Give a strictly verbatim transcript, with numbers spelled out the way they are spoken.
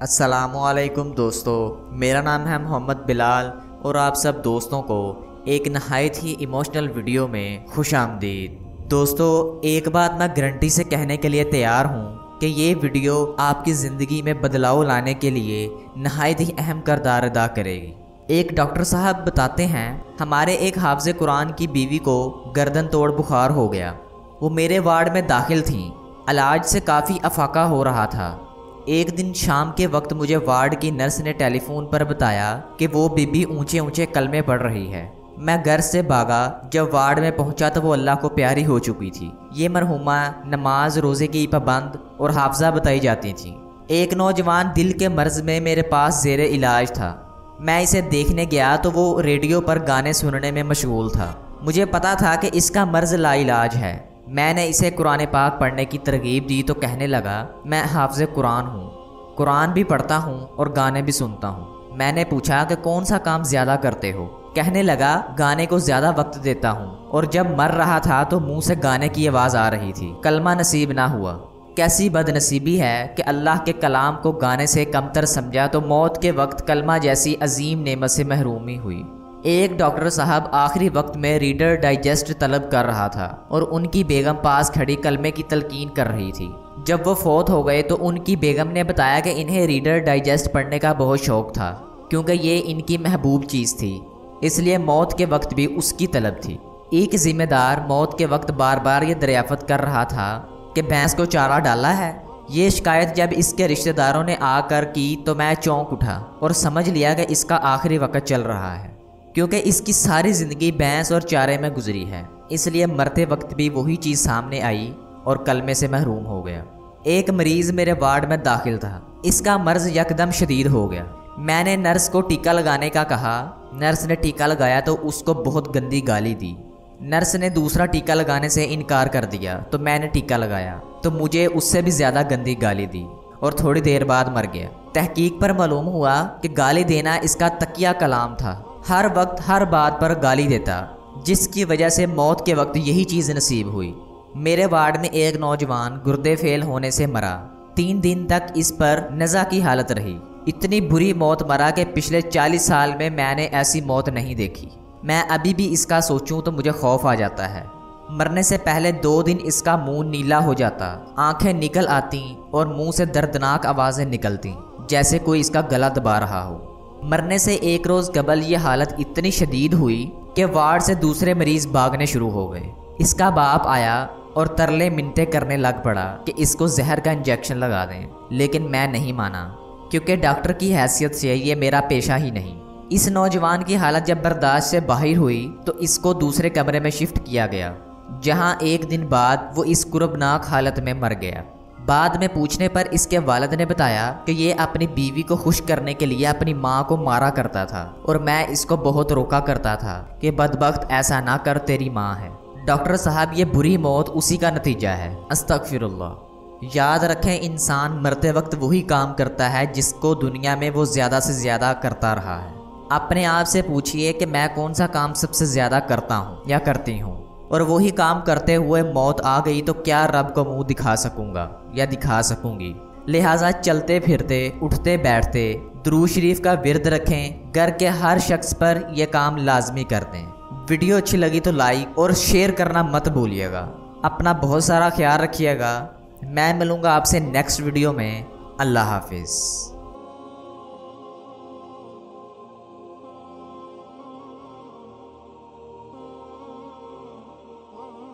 अस्सलामुअलैकुम दोस्तों, मेरा नाम है मोहम्मद बिलाल और आप सब दोस्तों को एक नहायत ही इमोशनल वीडियो में खुश आमदीद। दोस्तों, एक बात मैं गारंटी से कहने के लिए तैयार हूँ कि ये वीडियो आपकी ज़िंदगी में बदलाव लाने के लिए नहायत ही अहम किरदार अदा करेगी। एक डॉक्टर साहब बताते हैं, हमारे एक हाफ़िज़ कुरान की बीवी को गर्दन तोड़ बुखार हो गया। वो मेरे वार्ड में दाखिल थीं। इलाज से काफ़ी अफाका हो रहा था। एक दिन शाम के वक्त मुझे वार्ड की नर्स ने टेलीफोन पर बताया कि वो बीबी ऊंचे ऊंचे कलमे पढ़ रही है। मैं घर से भागा। जब वार्ड में पहुंचा तो वो अल्लाह को प्यारी हो चुकी थी। ये मरहुमा नमाज रोज़े की पाबंद और हाफजा बताई जाती थी। एक नौजवान दिल के मर्ज में मेरे पास ज़ेरे इलाज था। मैं इसे देखने गया तो वो रेडियो पर गाने सुनने में मशगूल था। मुझे पता था कि इसका मर्ज लाइलाज है। मैंने इसे कुरान पाक पढ़ने की तरगीब दी तो कहने लगा, मैं हाफ़िज़ कुरान हूँ, कुरान भी पढ़ता हूँ और गाने भी सुनता हूँ। मैंने पूछा कि कौन सा काम ज़्यादा करते हो? कहने लगा, गाने को ज़्यादा वक्त देता हूँ और जब मर रहा था तो मुंह से गाने की आवाज़ आ रही थी। कलमा नसीब ना हुआ। कैसी बदनसीबी है कि अल्लाह के कलाम को गाने से कमतर समझा तो मौत के वक्त कलमा जैसी अजीम नेमत से महरूमी हुई। एक डॉक्टर साहब आखिरी वक्त में रीडर डाइजेस्ट तलब कर रहा था और उनकी बेगम पास खड़ी कलमे की तलकीन कर रही थी। जब वो फौत हो गए तो उनकी बेगम ने बताया कि इन्हें रीडर डाइजेस्ट पढ़ने का बहुत शौक था, क्योंकि ये इनकी महबूब चीज़ थी, इसलिए मौत के वक्त भी उसकी तलब थी। एक ज़िम्मेदार मौत के वक्त बार बार ये दरियाफ़त कर रहा था कि भैंस को चारा डाला है। ये शिकायत जब इसके रिश्तेदारों ने आकर की तो मैं चौंक उठा और समझ लिया कि इसका आखिरी वक्त चल रहा है, क्योंकि इसकी सारी ज़िंदगी भैंस और चारे में गुजरी है। इसलिए मरते वक्त भी वही चीज़ सामने आई और कलमे से महरूम हो गया। एक मरीज़ मेरे वार्ड में दाखिल था। इसका मर्ज़ यकदम शदीद हो गया। मैंने नर्स को टीका लगाने का कहा। नर्स ने टीका लगाया तो उसको बहुत गंदी गाली दी। नर्स ने दूसरा टीका लगाने से इनकार कर दिया तो मैंने टीका लगाया तो मुझे उससे भी ज़्यादा गंदी गाली दी और थोड़ी देर बाद मर गया। तहकीक पर मालूम हुआ कि गाली देना इसका तकिया कलाम था। हर वक्त हर बात पर गाली देता, जिसकी वजह से मौत के वक्त यही चीज़ नसीब हुई। मेरे वार्ड में एक नौजवान गुर्दे फेल होने से मरा। तीन दिन तक इस पर नज़ा की हालत रही। इतनी बुरी मौत मरा कि पिछले चालीस साल में मैंने ऐसी मौत नहीं देखी। मैं अभी भी इसका सोचूं तो मुझे खौफ आ जाता है। मरने से पहले दो दिन इसका मुंह नीला हो जाता, आंखें निकल आती और मुंह से दर्दनाक आवाज़ें निकलती जैसे कोई इसका गला दबा रहा हो। मरने से एक रोज़ कबल ये हालत इतनी शदीद हुई कि वार्ड से दूसरे मरीज़ भागने शुरू हो गए। इसका बाप आया और तरले मिन्नतें करने लग पड़ा कि इसको जहर का इंजेक्शन लगा दें, लेकिन मैं नहीं माना, क्योंकि डॉक्टर की हैसियत से ये मेरा पेशा ही नहीं। इस नौजवान की हालत जब बर्दाश्त से बाहर हुई तो इसको दूसरे कमरे में शिफ्ट किया गया, जहाँ एक दिन बाद वो इस कुर्बनाक हालत में मर गया। बाद में पूछने पर इसके वालिद ने बताया कि ये अपनी बीवी को खुश करने के लिए अपनी माँ को मारा करता था और मैं इसको बहुत रोका करता था कि बदबख्त ऐसा ना कर, तेरी माँ है। डॉक्टर साहब, ये बुरी मौत उसी का नतीजा है। अस्तगफिरुल्लाह। याद रखें, इंसान मरते वक्त वही काम करता है जिसको दुनिया में वो ज़्यादा से ज़्यादा करता रहा है। अपने आप से पूछिए कि मैं कौन सा काम सबसे ज़्यादा करता हूँ या करती हूँ, और वही काम करते हुए मौत आ गई तो क्या रब को मुंह दिखा सकूंगा या दिखा सकूंगी। लिहाजा चलते फिरते उठते बैठते दुरूद शरीफ का विर्द रखें। घर के हर शख्स पर यह काम लाजमी कर दें। वीडियो अच्छी लगी तो लाइक और शेयर करना मत भूलिएगा। अपना बहुत सारा ख्याल रखिएगा। मैं मिलूँगा आपसे नेक्स्ट वीडियो में। अल्लाह हाफिज़।